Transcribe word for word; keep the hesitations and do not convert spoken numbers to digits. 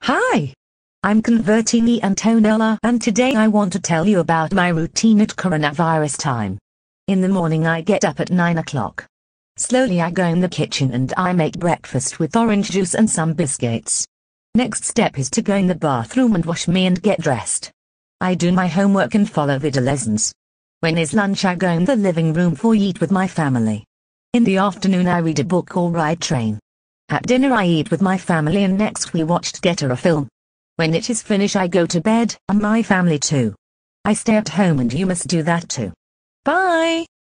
Hi, I'm Convertini Antonella, and today I want to tell you about my routine at coronavirus time. In the morning I get up at nine o'clock. Slowly I go in the kitchen and I make breakfast with orange juice and some biscuits. Next step is to go in the bathroom and wash me and get dressed. I do my homework and follow video lessons. When it's lunch I go in the living room for eat with my family. In the afternoon I read a book or ride train. At dinner I eat with my family and next we watch together a film. When it is finished I go to bed, and my family too. I stay at home and you must do that too. Bye!